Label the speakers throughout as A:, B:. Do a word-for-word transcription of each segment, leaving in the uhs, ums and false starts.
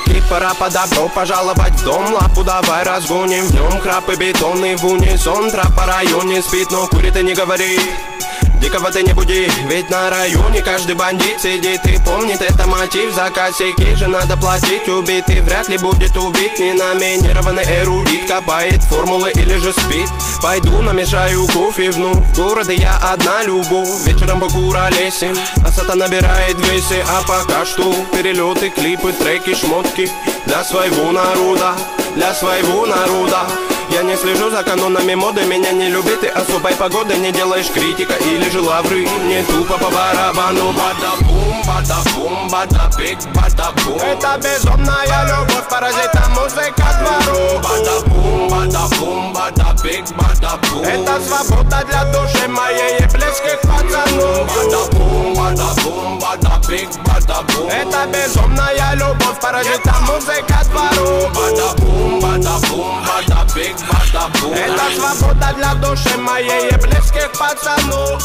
A: мужики, пора по добро пожаловать в дом. Лапу давай разгоним, в нем храп и бетонный в унисон. Трап по районе спит, но курит и не говори. Дикого ты не буди, ведь на районе каждый бандит сидит и помнит, это мотив. За косяки же надо платить, убитый вряд ли будет убит. Ненаминированный эрудит копает формулы или же спит. Пойду намешаю кофе вновь, в городе я одна любовь. Вечером покуролесим, а сата набирает весе. А пока что перелеты, клипы, треки, шмотки для своего народа, для своего народа. Я не слежу за канонами моды, меня не любит и особой погоды. Не делаешь критика или же лавры, мне тупо по барабану. Бада-бум, бада-бум, бада-бик, бада-бум. Это безумная любовь, паразита музыка двору. Бада-бум, бада-бум, бада-бик, бада-бум. Это свобода для души моей и близких пацанов. Бада-бум, бада-бум, бада-бик, бада-бум. Это безумная любовь, паразита музыка двору. Бада-бум, бада-бум, бада-бик. Это свобода для души моей и близких пацанов.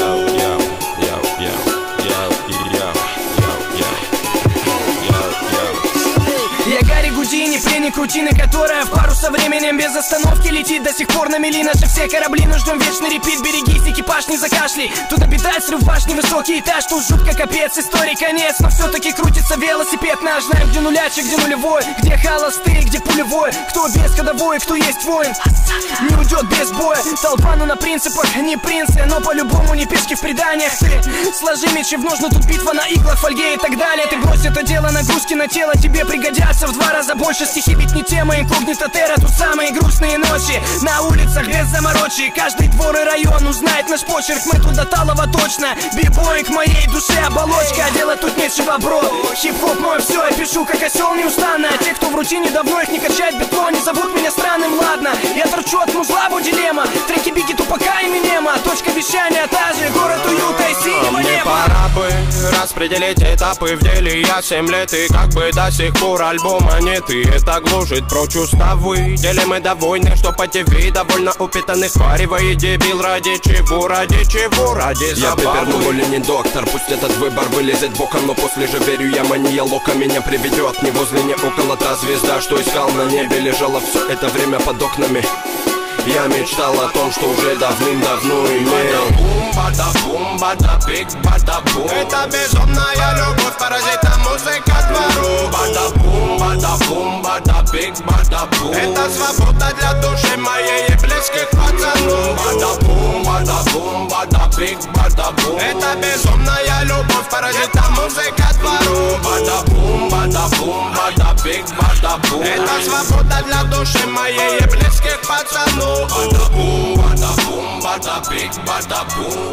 B: Я Гарри Гудини, пленник рутины, которая в пару со временем без остановки летит. До сих пор на мели наши все корабли, но ждем вечный репит. Берегись, экипаж не закашляй, тут обитает срыв башни, высокий этаж. Тут жутко капец, истории конец, но все-таки крутится велосипед наш. Знаем, где нулячек, где нулевой, где холостый, где пулевой. Кто без ходовой, кто есть воин, не уйдет без боя. Толпа, ну на принципах, не принцы, но по-любому не пешки в преданиях. Ты сложи мечи в ножны, тут битва на иглах, фольге и так далее. Ты брось это дело, нагрузки на тело тебе пригодятся в два раза больше. Стихи ведь не тема, инкогнито терра. Тут самые грустные ночи на улицах без заморочи. Каждый двор и район узнает наш почерк, мы тут до талого точно. Бибой к моей душе оболочка, а делать тут нечего, бро. Хип-хоп мой все, я пишу как осел неустанно. А те, кто в рутине давно их не качает бетло, не зовут меня странным, ладно. Я торчу от музла, бо дилемма. Треки Бигги, Тупака и Минема. Точка вещания та же, город уюта и синего
A: неба. Мне пора бы распределить этапы в деле. Я семь лет и как бы до сих пор альбома нет. И это гложет прочь уставы. Делим мы довольны, что по ТВ довольно упитанных варивает дебил. Ради чего, ради чего, ради забавы. Я пепер, но не доктор, пусть этот выбор вылезет боком. Но после же верю я, мания лока меня приведет. Не возле, не около та звезда, что искал на небе. Лежала все это время под окнами. Я мечтал о том, что уже давным-давно имел. Бада-бум, бада-бик, бада-бум. Это безумная любовь, паразита музыка двору. Бада-бум, бада-бум, бада-бик, бада-бум. Это свобода для души моей и близких пацанов. Бада-бум, бада-бум, бада-бик, бада-бум. Это безумная любовь, паразита музыка двору. Бада-бум, бада-бум, бада-бик, бада-бум. Это свобода для души моей и близких пацанов. Bada-boom, bada-boom, bada-big, bada-boom.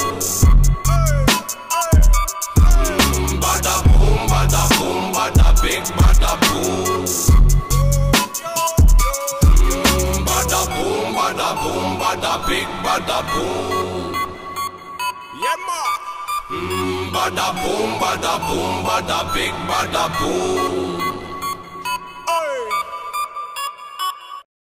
A: Bada-boom, bada-boom, bada-big, bada-boom. Bada-boom, bada-boom, bada-big, bada-boom. Yeah, ma. Bada-boom, bada-boom, bada-big, bada-boom.